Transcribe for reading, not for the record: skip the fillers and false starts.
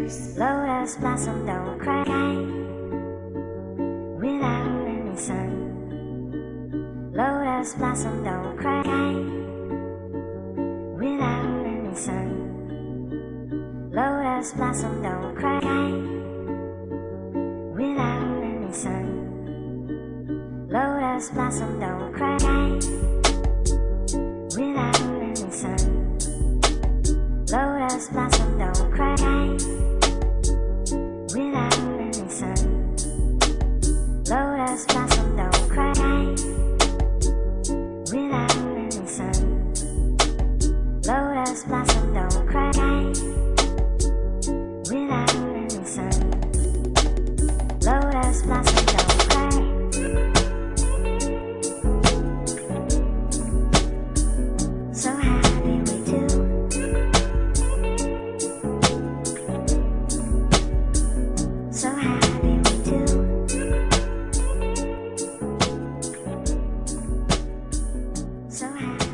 choose. Lotus blossom don't cry without any sun. Lotus blossom don't cry without any sun. Lotus blossom don't cry without any sun. Lotus blossom don't cry without any sun. Lotus blossom don't cry without any sun. Lotus blossom don't cry without any sun. Lotus blossom don't cry without any sun. Lotus blossom don't cry. So happy we do. So happy we do. So happy.